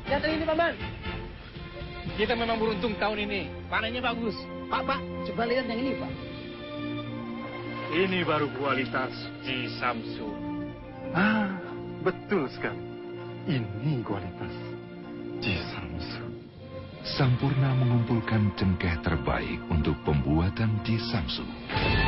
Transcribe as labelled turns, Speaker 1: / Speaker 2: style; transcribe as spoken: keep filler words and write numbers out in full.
Speaker 1: Lihat ini, Paman. Kita memang beruntung tahun ini. Panennya bagus. Pak, Pak, coba lihat yang ini, Pak.
Speaker 2: Ini baru kualitas Ji Samsu.
Speaker 3: Ah, betul sekali. Ini kualitas Ji Samsu.
Speaker 4: Sampurna mengumpulkan cengkeh terbaik untuk pembuatan Ji Samsu.